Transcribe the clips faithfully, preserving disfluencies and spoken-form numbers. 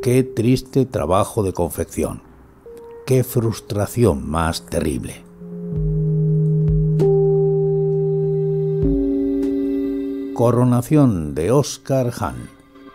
Qué triste trabajo de confección. Qué frustración más terrible. Coronación de Óscar Hahn.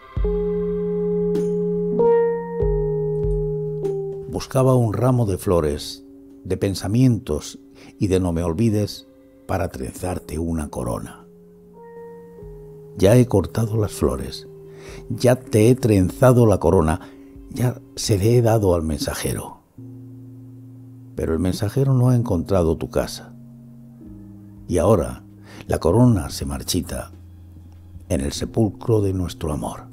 Buscaba un ramo de flores, de pensamientos y de no me olvides para trenzarte una corona. Ya he cortado las flores, ya te he trenzado la corona, ya se le he dado al mensajero. Pero el mensajero no ha encontrado tu casa. Y ahora la corona se marchita en el sepulcro de nuestro amor.